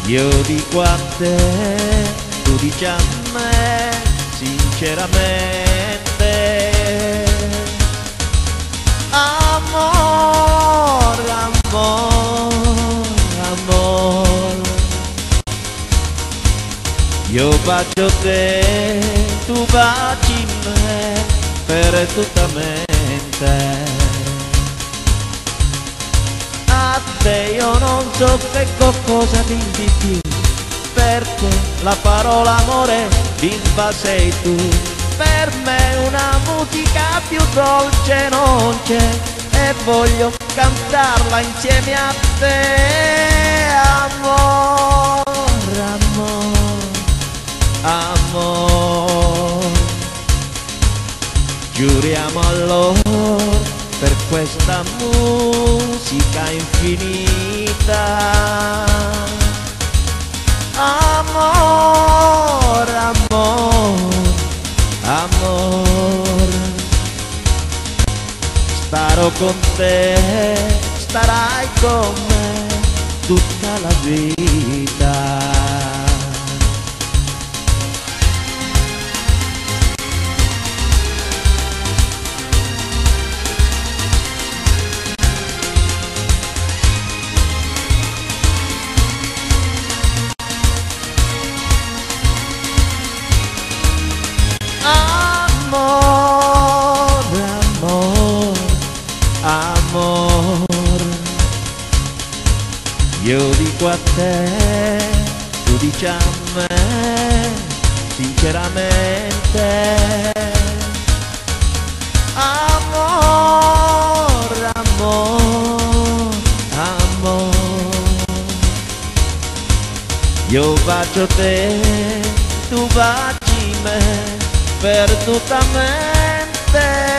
Io dico a te, tu dici a me, sinceramente. Amor, amor, amor. Io bacio te, tu baci me, perdutamente. A te io non so che cosa dirti di più, perché la parola amore bimba sei tu. Per me una musica più dolce non c'è e voglio cantarla insieme a te. Amor, amor, amor. Giuriamo allora per questa musica infinita. Amor, amor, amor. Starò con te, starai con me tutta la vita. Amor, amor, amor. Io dico a te, tu dici a me, sinceramente. Amor, amor, amor. Io bacio te, tu baci me, perdutamente.